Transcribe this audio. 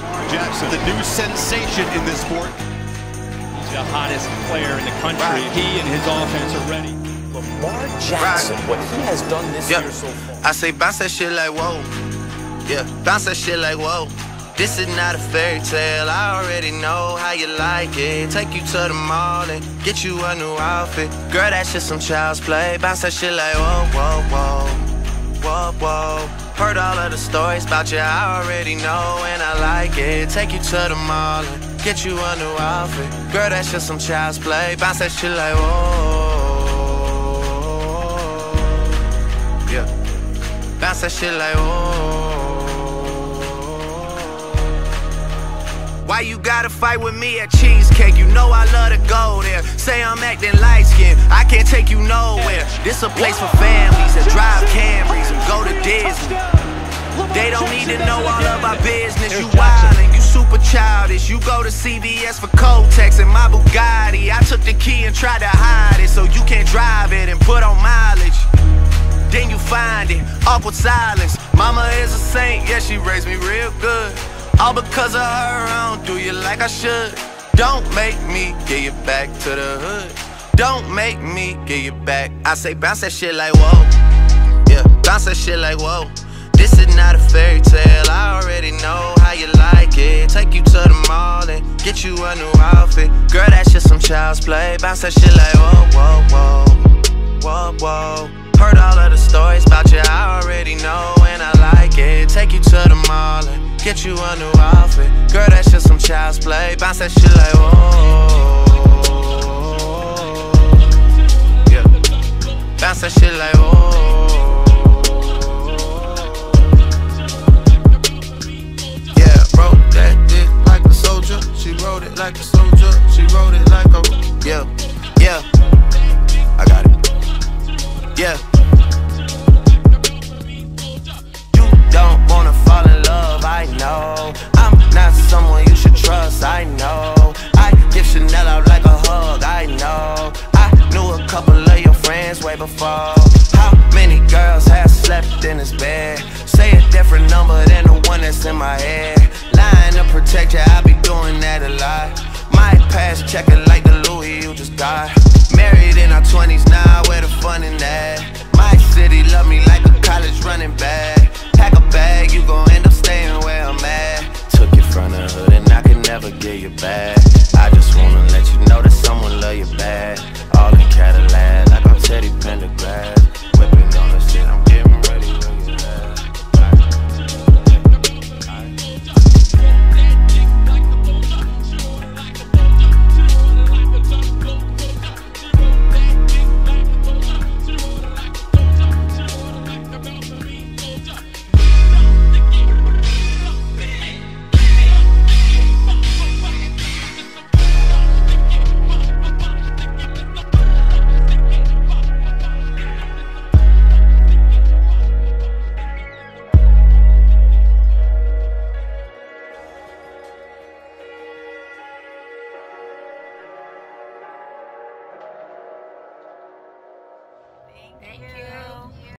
Jackson, the new sensation in this sport. He's the hottest player in the country. Right. He and his offense are ready. Lamar Jackson, what he has done this year so far. I say bounce that shit like whoa. Yeah, bounce that shit like whoa. This is not a fairy tale, I already know how you like it. Take you to the mall and get you a new outfit. Girl, that shit some child's play. Bounce that shit like whoa, whoa, whoa. Whoa, whoa. Heard all of the stories about you, I already know, and I like it. Take you to the mall and get you a new outfit. Girl, that shit some child's play. Bounce that shit like whoa. Yeah. Bounce that shit like whoa. Why you gotta fight with me at Cheesecake? You know I love to go there. Say I'm acting light-skinned, I can't take you nowhere. This a place for families that drive Camrys and go to Disney. They don't need to know all of our business. You wildin', you super childish. You go to CVS for Kotex and my Bugatti. I took the key and tried to hide it so you can't drive it and put on mileage. Then you find it, awkward silence. Mama is a saint, yeah, she raised me real good. All because of her, I don't do you like I should. Don't make me get you back to the hood. Don't make me get you back. I say bounce that shit like whoa. Yeah, bounce that shit like whoa. This is not a fairy tale, I already know how you like it. Take you to the mall and get you a new outfit. Girl, that shit some child's play. Bounce that shit like whoa, whoa, whoa. Whoa, whoa. Heard all of the stories about you, I already know, and I like it. Take you to the mall and get you a new outfit. Girl, that shit some child's play. Bounce that shit like whoa. Yeah. Bounce that shit like whoa. Yeah, wrote that dick like a soldier. She wrote it like a soldier. She wrote it like a yeah, yeah. I got it. Yeah. You don't wanna fall in love, I know. I'm not someone you should trust, I know. I give Chanel out like a hug, I know. I knew a couple of your friends way before. How many girls have slept in this bed? Say a different number than the one that's in my head. Lying to protect you, I be doing that a lot. My past checking like the Louis you just got. Married in our 20s now, where the fun in that? My city love me like a college running back. Pack a bag, you gon' end up staying where I'm at.